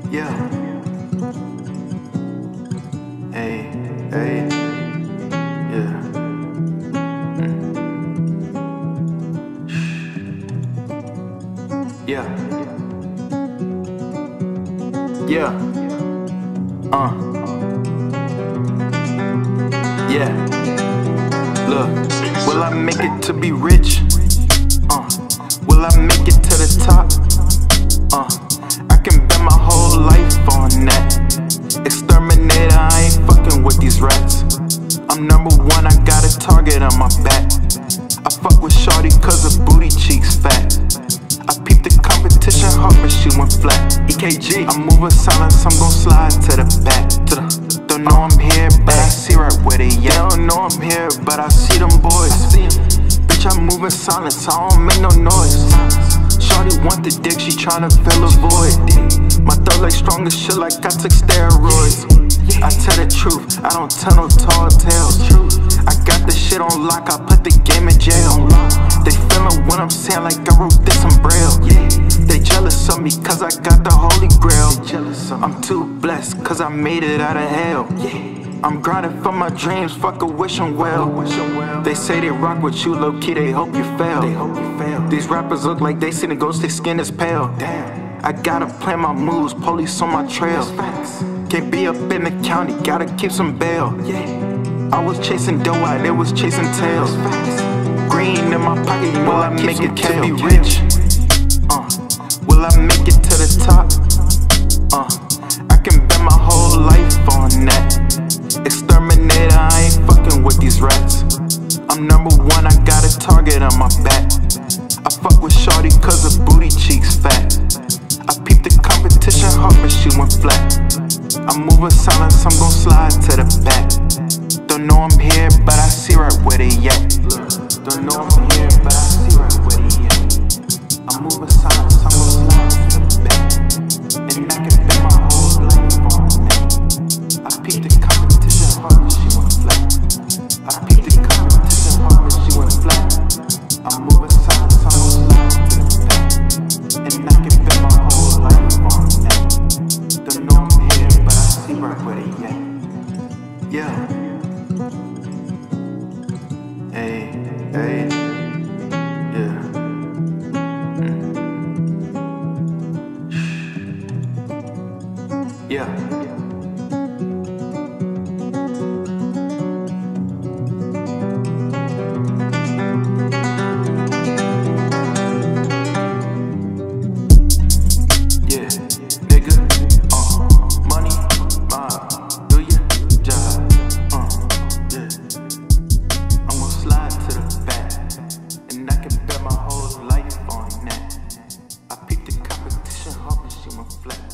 Yeah. Hey, hey. Yeah. Yeah. Yeah. Yeah. Look, will I make it to be rich? Will I make it to the top? I can bet my whole life on that. Exterminator, I ain't fucking with these rats. I'm number one, I got a target on my back. I fuck with shorty cause her booty cheeks fat. I peeped the competition hard but she went flat. EKG, I'm moving silence, I'm gon' slide to the back. Don't know I'm here, but I see right where they at. They don't know I'm here, but I see them boys. Bitch, I'm moving silence, I don't make no noise. Shorty want the dick, she tryna fill a void. My throat like strong as shit, like I took steroids. I tell the truth, I don't tell no tall tales. I got this shit on lock, I put the game in jail. They feelin' what I'm saying like I wrote this in braille. They jealous of me cause I got the holy grail. I'm too blessed cause I made it out of hell. I'm grinding for my dreams, fuck a wishing well. They say they rock with you, low key, they hope you fail. These rappers look like they seen a ghost, their skin is pale. I gotta plan my moves, police on my trail. Can't be up in the county, gotta keep some bail. I was chasing dough out, they was chasing tails. Green in my pocket, you know I make it to be rich. Will I make it to the top? I can bet my whole life on that. Exterminator, I ain't fucking with these rats. I'm number one, I got a target on my back. I fuck with shorty cause her booty cheeks fat. I peeped the competition hard but she went flat. I'm moving silence, I'm gon' slide to the back. Don't know I'm here, but I see right where they at. Don't know I'm here, but I see right where they at. I'm moving silence, I'm gon' slide to the back. And I can bet my whole life on that. I peeped the competition hard but she went flat. I peeped the competition hard but she went flat. I'm moving silence, I'm gon' slide to the back. And I can bet my whole life on that. Don't know I'm here, but I see right where they at. Yeah. Hey, hey. Yeah. Yeah. Flat.